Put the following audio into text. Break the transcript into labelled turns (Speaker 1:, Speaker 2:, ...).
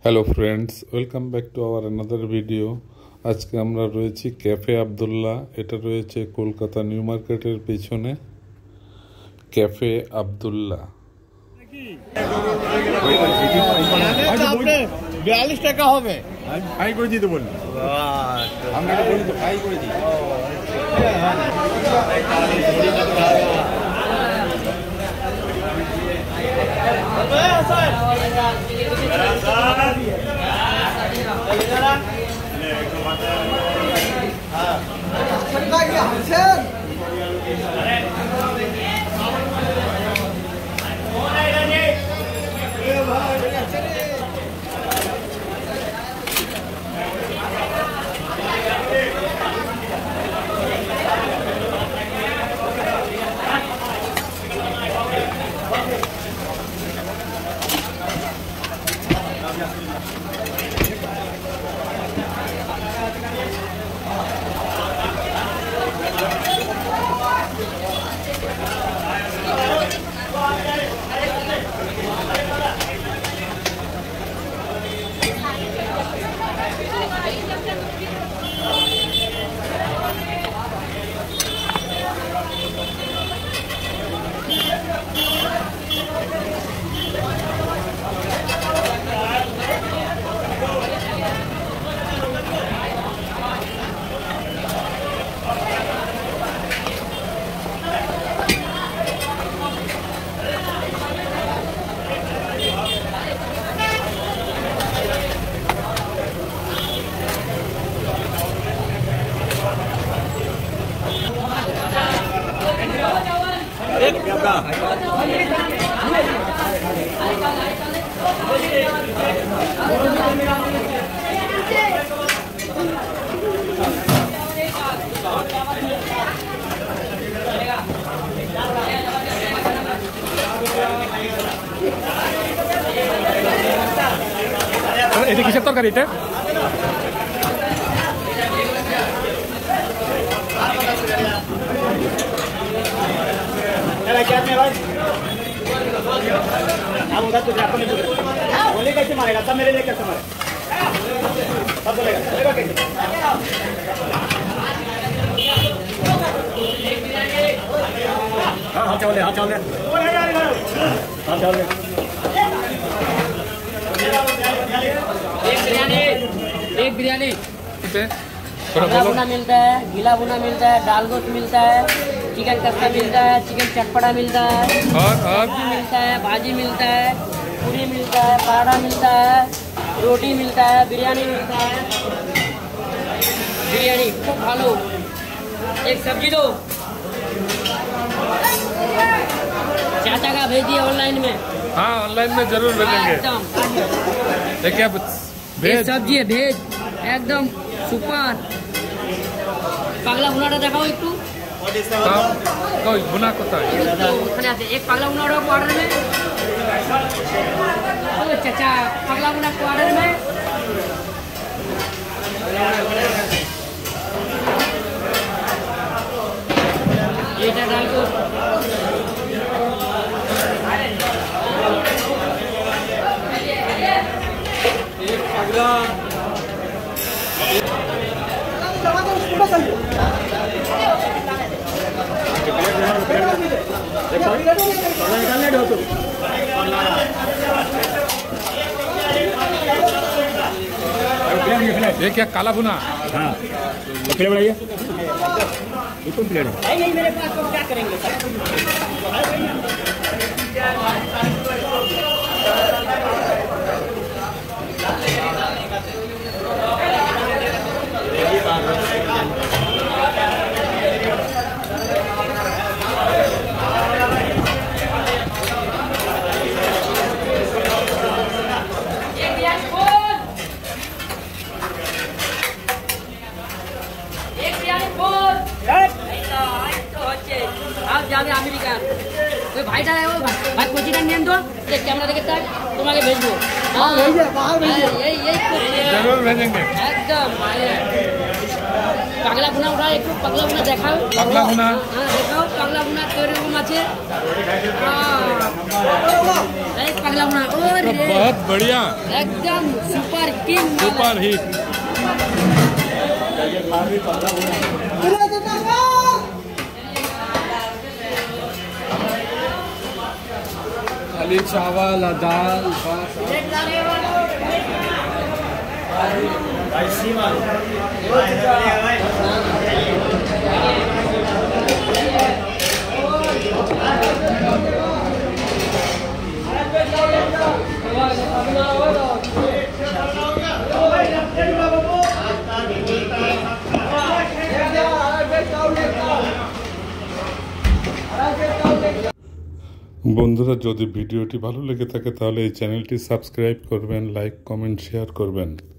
Speaker 1: Hello friends, welcome back to our another video. আজকে আমরা রয়েছি ক্যাফে আবদুল্লাহ। এটা রয়েছে কলকাতা নিউ মার্কেটের পেছনে ক্যাফে আবদুল্লাহ।
Speaker 2: 42 টাকা হবে।
Speaker 3: ফ্রাই করে দিতে বলুন, আপনাকে বলি তো ফ্রাই করে দিই। এটা কিসের তরকারি? এটা
Speaker 2: कैसे मारेगा? सब मेरे लिए कैसे मारे? सब बोलेगा कैसे? हाँ चावल हाँ चावल हाँ चावल।
Speaker 4: एक बिरयानी बड़ा बुना मिलता है, गीला बुना मिलता है, दाल गोश्त मिलता है, चिकन कस्ता मिलता है, चिकन चटपटा मिलता है, सब्जी मिलता है, भाजी मिलता है, पूरी मिलता है, पराठा मिलता है, रोटी मिलता है, बिरयानी मिलता है। बिरयानी खूब भालो। एक सब्जी दो। चाचा का भेज दिए ऑनलाइन में।
Speaker 1: हाँ, ऑनलाइन में जरूर भेजेंगे।
Speaker 4: एकदम
Speaker 1: क्या
Speaker 4: भेज सब्जी है, भेज एकदम सुपर। পাগলা বুনাটা দেখাও একটু।
Speaker 1: কই বুনা কোথায়?
Speaker 4: ওখানে আছে। এক পাগলা বুনা ऑर्डर में। ओ चाचा, पागला बुना ऑर्डर में। এটা ডাল को एक पागला
Speaker 1: ये क्या काला बुना?
Speaker 3: हाँ प्लेट बढ़ाइए, बिल्कुल प्लेट है।
Speaker 4: नहीं मेरे पास तो क्या करेंगे सर? যাবে আমেরিকা ওই ভাইটা ভাই কোচিটা নিয়ে তো ক্যামেরা দেখে তার তোমাকে भेजबो। हाँ भेजिए, बाहर भेजिए। यही
Speaker 1: जरूर भेजेंगे
Speaker 4: एकदम। পাগলা ভুনা উঠা একটু পাগলা ভুনা দেখাও।
Speaker 3: পাগলা ভুনা
Speaker 4: হ্যাঁ দেখাও পাগলা ভুনা কিরকম আছে। এই পাগলা ভুনা ওরে
Speaker 3: बहुत बढ़िया
Speaker 4: एकदम सुपर किंग
Speaker 3: सुपर हिट। खाली चावल दाल
Speaker 1: বন্ধুরা, যদি ভিডিওটি ভালো লেগে থাকে তাহলে এই চ্যানেলটি সাবস্ক্রাইব করবেন, লাইক কমেন্ট শেয়ার করবেন।